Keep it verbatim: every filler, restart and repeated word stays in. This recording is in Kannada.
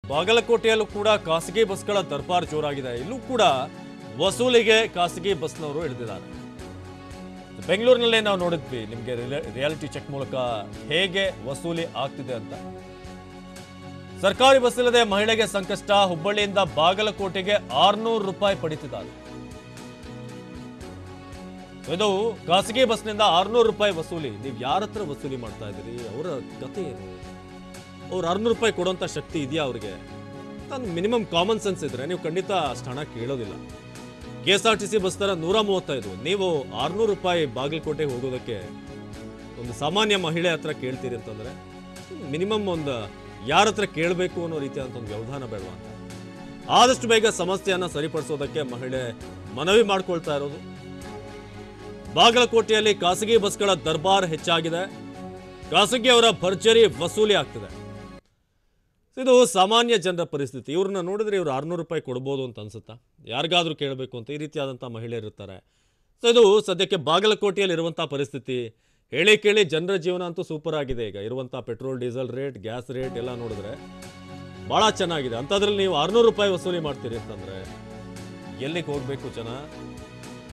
ಬಾಗಲಕೋಟೆಯಲ್ಲೂ ಕೂಡ ಖಾಸಗಿ ಬಸ್ಗಳ ದರ್ಬಾರ್ ಜೋರಾಗಿದೆ. ಇಲ್ಲೂ ಕೂಡ ವಸೂಲಿಗೆ ಖಾಸಗಿ ಬಸ್ನವರು ಇಳಿದಿದ್ದಾರೆ. ಬೆಂಗಳೂರಿನಲ್ಲೇ ನಾವು ನೋಡಿದ್ವಿ ನಿಮಗೆ ರಿಯಾಲಿಟಿ ಚೆಕ್ ಮೂಲಕ ಹೇಗೆ ವಸೂಲಿ ಆಗ್ತಿದೆ ಅಂತ. ಸರ್ಕಾರಿ ಬಸ್ ಇಲ್ಲದೆ ಮಹಿಳೆಗೆ ಸಂಕಷ್ಟ. ಹುಬ್ಬಳ್ಳಿಯಿಂದ ಬಾಗಲಕೋಟೆಗೆ ಆರ್ನೂರು ರೂಪಾಯಿ ಪಡಿತಿದ್ದಾರೆ. ಇದು ಖಾಸಗಿ ಬಸ್ನಿಂದ ಆರ್ನೂರು ರೂಪಾಯಿ ವಸೂಲಿ. ನೀವು ಯಾರ ಹತ್ರ ವಸೂಲಿ ಮಾಡ್ತಾ ಇದ್ದೀರಿ? ಅವರ ಕತೆ ಏನು? ಅವ್ರು ಆರ್ನೂರು ರೂಪಾಯಿ ಕೊಡುವಂತ ಶಕ್ತಿ ಇದೆಯಾ ಅವ್ರಿಗೆ? ಮಿನಿಮಮ್ ಕಾಮನ್ ಸೆನ್ಸ್ ಇದ್ರೆ ನೀವು ಖಂಡಿತ ಅಷ್ಟು ಹಣ ಕೇಳೋದಿಲ್ಲ. K S R T C bus ತರ ನೂರ ಮೂವತ್ತೈದು, ನೀವು ಆರ್ನೂರು ರೂಪಾಯಿ ಬಾಗಲಕೋಟೆಗೆ ಹೋಗೋದಕ್ಕೆ ಒಂದು ಸಾಮಾನ್ಯ ಮಹಿಳೆ ಹತ್ರ ಕೇಳ್ತೀರಿ ಅಂತಂದ್ರೆ ಮಿನಿಮಮ್ ಒಂದು ಯಾರ ಹತ್ರ ಕೇಳಬೇಕು ಅನ್ನೋ ರೀತಿಯಾದಂಥ ಒಂದು ವ್ಯವಧಾನ ಬೇಡವಾ ಅಂತ. ಆದಷ್ಟು ಬೇಗ ಸಮಸ್ಯೆಯನ್ನ ಸರಿಪಡಿಸೋದಕ್ಕೆ ಮಹಿಳೆ ಮನವಿ ಮಾಡ್ಕೊಳ್ತಾ ಇರೋದು. ಬಾಗಲಕೋಟೆಯಲ್ಲಿ ಖಾಸಗಿ ಬಸ್ಗಳ ದರ್ಬಾರ್ ಹೆಚ್ಚಾಗಿದೆ. ಖಾಸಗಿಯವರ ಭರ್ಜರಿ ವಸೂಲಿ ಆಗ್ತಿದೆ. ಇದು ಸಾಮಾನ್ಯ ಜನರ ಪರಿಸ್ಥಿತಿ. ಇವ್ರನ್ನ ನೋಡಿದ್ರೆ ಇವ್ರು ಆರ್ನೂರು ರೂಪಾಯಿ ಕೊಡ್ಬೋದು ಅಂತ ಅನ್ಸುತ್ತಾ? ಯಾರಿಗಾದ್ರೂ ಕೇಳಬೇಕು ಅಂತ ಈ ರೀತಿಯಾದಂಥ ಮಹಿಳೆಯರು ಇರ್ತಾರೆ. ಸೊ ಇದು ಸದ್ಯಕ್ಕೆ ಬಾಗಲಕೋಟೆಯಲ್ಲಿ ಇರುವಂಥ ಪರಿಸ್ಥಿತಿ. ಹೇಳಿ ಕೇಳಿ ಜನರ ಜೀವನ ಅಂತೂ ಸೂಪರ್ ಆಗಿದೆ. ಈಗ ಇರುವಂಥ petrol diesel rate, gas rate ಎಲ್ಲ ನೋಡಿದ್ರೆ ಭಾಳ ಚೆನ್ನಾಗಿದೆ. ಅಂಥದ್ರಲ್ಲಿ ನೀವು ಆರ್ನೂರು ರೂಪಾಯಿ ವಸೂಲಿ ಮಾಡ್ತೀರಿ ಅಂತಂದರೆ ಎಲ್ಲಿಗೆ ಹೋಗಬೇಕು ಜನ?